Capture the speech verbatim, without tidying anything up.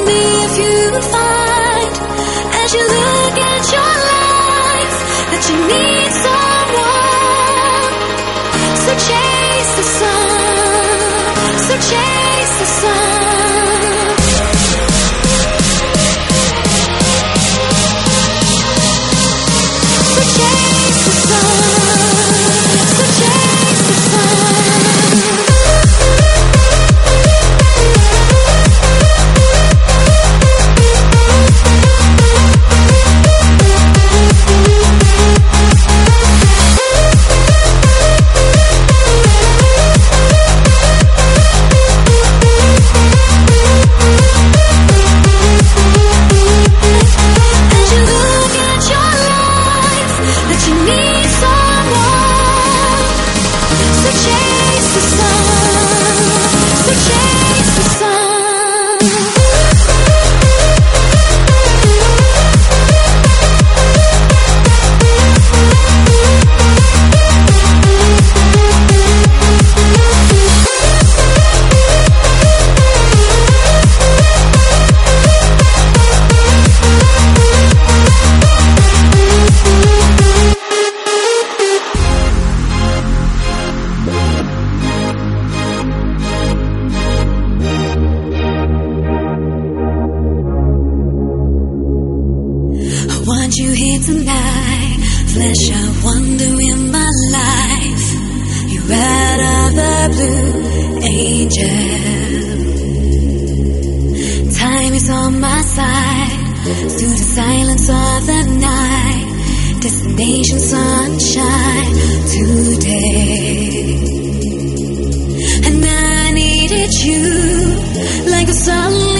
me if you find, as you look at your life, that you need someone. So chase the sun, so chase the sun. So chase the sun, so chase the sun. Want you here tonight, flash of wonder in my life. You're out of the blue, angel. Time is on my side, through the silence of the night. Destination sunshine today. And I needed you like the sun.